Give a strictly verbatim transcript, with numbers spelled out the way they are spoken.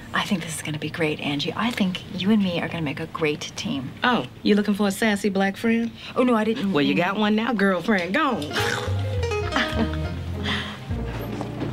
I think this is going to be great, Angie. I think you and me are going to make a great team. Oh, you looking for a sassy black friend? Oh, no, I didn't. Well, you got one now, girlfriend. Go on.